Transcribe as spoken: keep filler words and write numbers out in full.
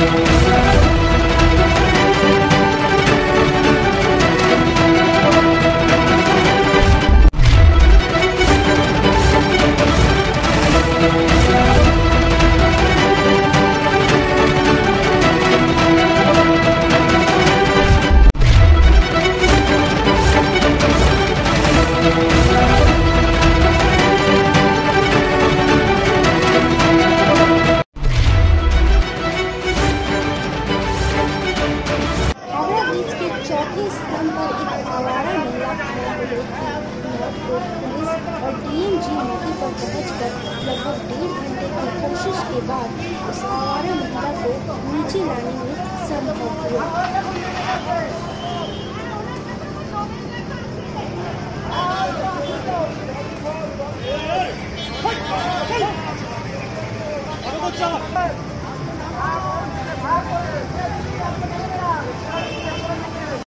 चौथे स्तंभ पर एक आवारा महिला घायल हो गई थी। नॉर्थकोट पुलिस और डीएमजी मौके पर पहुंचकर लगभग डेढ़ घंटे की कोशिश के बाद उस आवारा महिला को नीचे लाने में संभव हुआ। Hey!